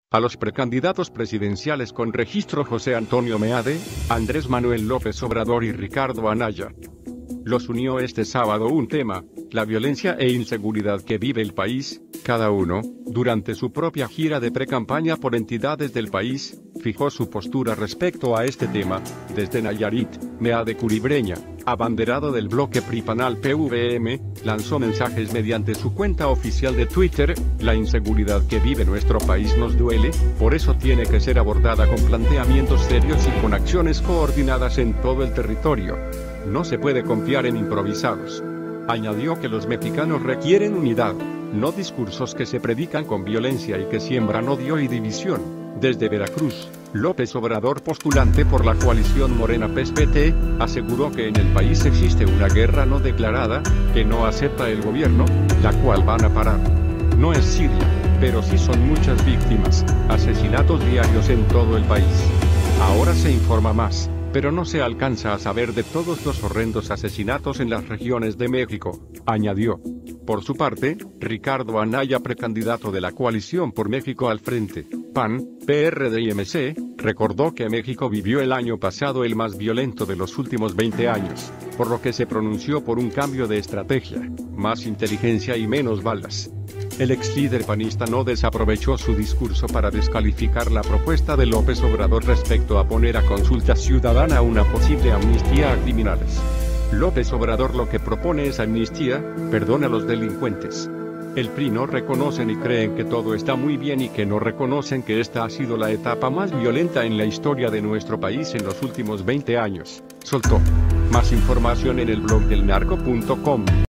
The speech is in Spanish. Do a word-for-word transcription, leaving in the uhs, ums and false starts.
A los precandidatos presidenciales con registro José Antonio Meade, Andrés Manuel López Obrador y Ricardo Anaya. Los unió este sábado un tema, la violencia e inseguridad que vive el país. Cada uno, durante su propia gira de precampaña por entidades del país, fijó su postura respecto a este tema. Desde Nayarit, Meade Curibreña, abanderado del bloque PRI-PAN P V M, lanzó mensajes mediante su cuenta oficial de Twitter: la inseguridad que vive nuestro país nos duele, por eso tiene que ser abordada con planteamientos serios y con acciones coordinadas en todo el territorio. No se puede confiar en improvisados. Añadió que los mexicanos requieren unidad, no discursos que se predican con violencia y que siembran odio y división. Desde Veracruz, López Obrador, postulante por la coalición Morena P S P T, aseguró que en el país existe una guerra no declarada, que no acepta el gobierno, la cual van a parar. No es Siria, pero sí son muchas víctimas, asesinatos diarios en todo el país. Ahora se informa más, pero no se alcanza a saber de todos los horrendos asesinatos en las regiones de México, añadió. Por su parte, Ricardo Anaya, precandidato de la coalición por México al Frente, P A N, P R D y M C, recordó que México vivió el año pasado el más violento de los últimos veinte años, por lo que se pronunció por un cambio de estrategia, más inteligencia y menos balas. El ex líder panista no desaprovechó su discurso para descalificar la propuesta de López Obrador respecto a poner a consulta ciudadana una posible amnistía a criminales. López Obrador lo que propone es amnistía, perdón a los delincuentes. El P R I no reconocen y creen que todo está muy bien y que no reconocen que esta ha sido la etapa más violenta en la historia de nuestro país en los últimos veinte años, soltó. Más información en el blog del narco punto com.